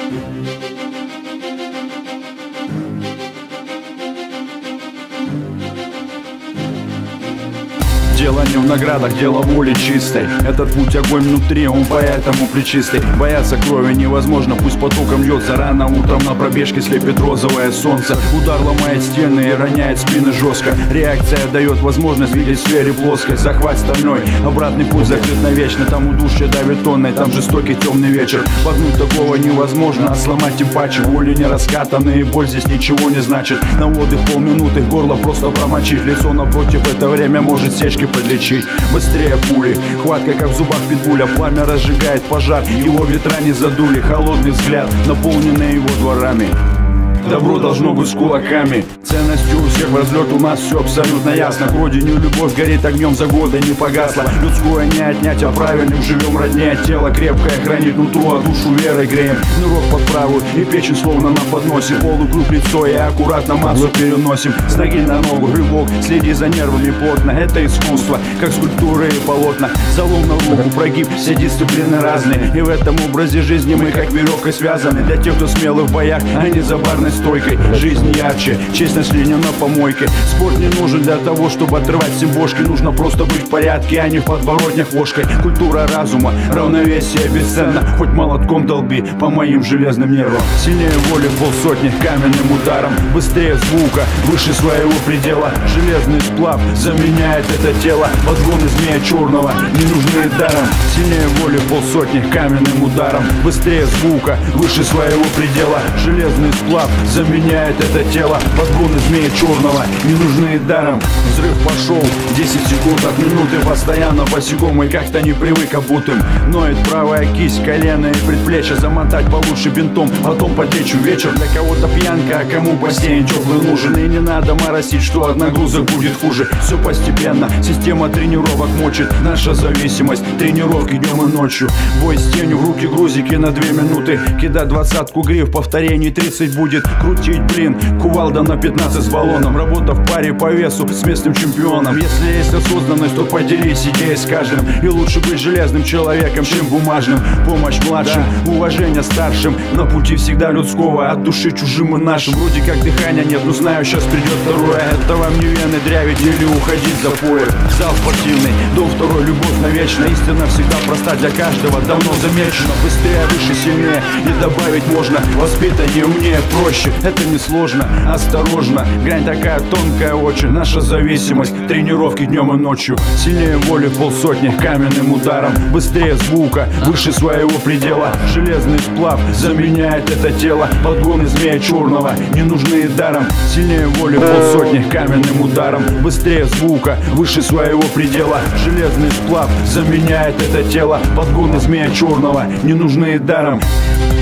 Дело не в наградах, дело воли чистой. Этот путь огонь внутри, он поэтому причистый. Бояться крови невозможно, пусть потоком льется. Рано утром на пробежке слепит розовое солнце. Удар ломает стены и роняет спины жестко. Реакция дает возможность видеть в сфере плоской. Захват стальной, обратный путь закрыт навечно. Там удушье давит тонной, там жестокий темный вечер. Погнуть такого невозможно, а сломать тем паче. Воли не раскатаны и боль здесь ничего не значит. На отдых полминуты, горло просто промочить. Лицо напротив это время может сечки подлечить. Быстрее пули, хватка как в зубах питбуля. Пламя разжигает пожар, его ветра не задули. Холодный взгляд, наполненный его дворами. Добро должно быть с кулаками. Ценностью у всех в разлет, у нас все абсолютно ясно. К родине любовь горит огнем, за годы не погасла. Людское не отнять, а правильным живем роднее. Тело крепкое хранит нутро, а душу верой греем. Нырок под правую и печень словно на подносе. Полукруг лицо и аккуратно массу переносим. С ноги на ногу рывок, следи за нервами плотно. Это искусство, как скульптуры и полотна. Залом на руку, прогиб, все дисциплины разные. И в этом образе жизни мы как веревкой связаны. Для тех, кто смелый в боях, а не за барной стойкой. Жизнь ярче, честность не на помойке. Спорт не нужен для того, чтобы отрывать всем бошки. Нужно просто быть в порядке, а не в подворотнях ложкой. Культура разума, равновесие бесценно. Хоть молотком долби по моим железным нервам. Сильнее воли полсотни каменным ударом. Быстрее звука, выше своего предела. Железный сплав заменяет это тело. Подгоны змея черного не нужны даром. Сильнее воли полсотни каменным ударом. Быстрее звука, выше своего предела. Железный сплав заменяет это тело. Подгоны змея черного не нужны даром. Взрыв пошел, 10 секунд от минуты. Постоянно босиком и как-то не привык обутым. Ноет правая кисть, колено и предплечье. Замотать получше бинтом, потом подлечу вечер. Для кого-то пьянка, а кому бассейн теплый нужен. И не надо моросить, что от нагрузок будет хуже. Все постепенно, система тренировок мочит. Наша зависимость, тренировки днем и ночью. Бой с тенью, в руки грузики на 2 минуты. Кидать 20-ку гриф, повторений 30 будет. Крутить блин, кувалда на 15 с баллоном. Работа в паре по весу с местным чемпионом. Если есть осознанность, то поделись идеей с каждым. И лучше быть железным человеком, чем бумажным. Помощь младшим, уважение старшим. На пути всегда людского, от души чужим и нашим. Вроде как дыхания нет, но знаю, сейчас придет второе. Это вам не вены дрявить или уходить за поезд. Зал спортивный, дом второй, любовь навечно. Истина всегда проста для каждого, давно замечена. Быстрее, выше, сильнее, и добавить можно. Воспитание умнее, проще, это не сложно. Осторожно, грань такая тонкая очень. Наша зависимость, тренировки днем и ночью. Сильнее воли полсотни каменным ударом. Быстрее звука, выше своего предела. Железный сплав заменяет это тело. Подгоны змея черного не нужны даром. Сильнее воли полсотни каменным ударом. Быстрее звука, выше своего предела. Железный сплав заменяет это тело. Подгоны змея черного не нужны даром.